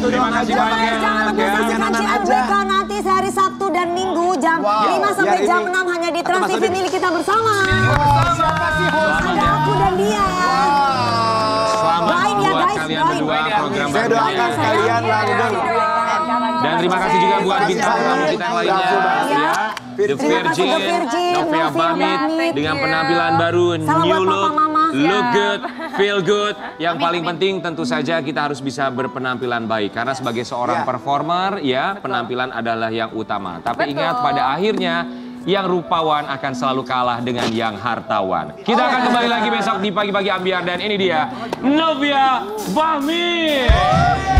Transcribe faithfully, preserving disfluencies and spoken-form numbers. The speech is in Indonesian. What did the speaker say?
Itu doang aja. Jangan lupa saksikan C L B K nanti sehari Sabtu dan Minggu jam lima sampai jam enam hanya di Trans T V milik kita bersama. Ada aku dan dia. Selamat buat kalian berdua program Saya doakan kalian langgeng. Dan terima kasih juga buat bintang tamu kita yang lainnya ya. The Virgin, Novia Pamit dengan penampilan baru New Look, Look Good, Feel Good. Yang paling penting tentu saja kita harus bisa berpenampilan baik karena sebagai seorang performer ya penampilan adalah yang utama. Tapi ingat pada akhirnya yang rupawan akan selalu kalah dengan yang hartawan. Kita akan kembali lagi besok di Pagi-Pagi Ambiar dan ini dia Novia Pamit.